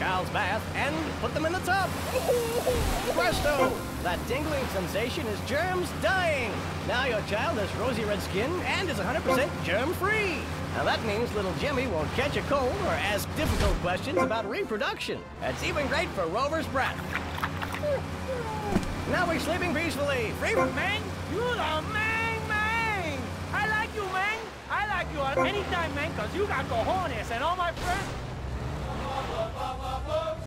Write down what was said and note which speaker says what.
Speaker 1: child's bath and put them in the tub. Presto! That tingling sensation is germs dying. Now your child has rosy red skin and is 100% germ-free. Now that means little Jimmy won't catch a cold or ask difficult questions about reproduction. It's even great for Rover's breath. Now we're sleeping peacefully. Free from...
Speaker 2: Man, you the man. I like you, man. I like you anytime, man, because you got cojones and all my friends.